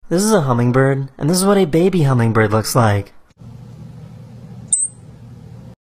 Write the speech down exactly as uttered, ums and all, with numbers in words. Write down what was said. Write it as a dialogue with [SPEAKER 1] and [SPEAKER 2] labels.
[SPEAKER 1] This is a hummingbird, and this is what a baby hummingbird looks like.